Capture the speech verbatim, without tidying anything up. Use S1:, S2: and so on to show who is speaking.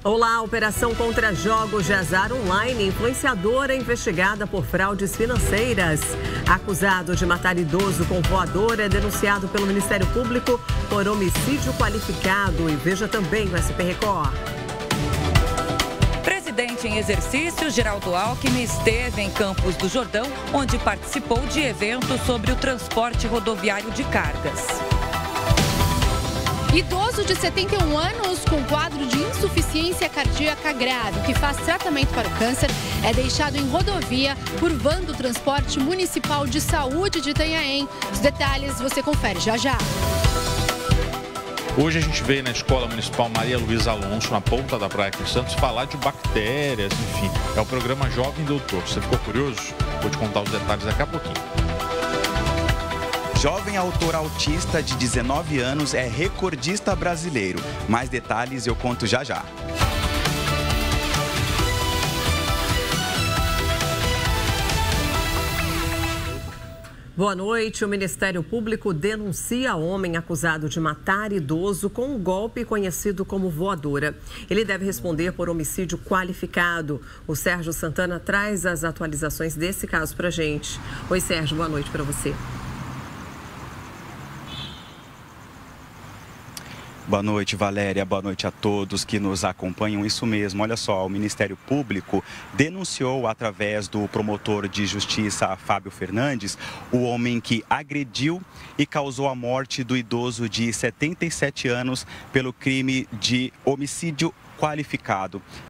S1: Olá, operação contra jogos de azar online, influenciadora investigada por fraudes financeiras. Acusado de matar idoso com voadora é denunciado pelo Ministério Público por homicídio qualificado. E veja também no S P Record.
S2: Presidente em exercício, Geraldo Alckmin, esteve em Campos do Jordão, onde participou de eventos sobre o transporte rodoviário de cargas.
S3: Idoso de setenta e um anos com quadro de insuficiência cardíaca grave, que faz tratamento para o câncer, é deixado em rodovia por van do Transporte Municipal de Saúde de Itanhaém. Os detalhes você confere já já.
S4: Hoje a gente veio na Escola Municipal Maria Luísa Alonso, na ponta da Praia aqui em Santos, falar de bactérias, enfim. É o programa Jovem Doutor. Você ficou curioso? Vou te contar os detalhes daqui a pouquinho.
S5: Jovem autor autista de dezenove anos é recordista brasileiro. Mais detalhes eu conto já já.
S1: Boa noite. O Ministério Público denuncia homem acusado de matar idoso com um golpe conhecido como voadora. Ele deve responder por homicídio qualificado. O Sérgio Santana traz as atualizações desse caso pra gente. Oi, Sérgio, boa noite para você.
S5: Boa noite, Valéria. Boa noite a todos que nos acompanham. Isso mesmo, olha só, o Ministério Público denunciou através do promotor de justiça, Fábio Fernandes, o homem que agrediu e causou a morte do idoso de setenta e sete anos pelo crime de homicídio qualificado.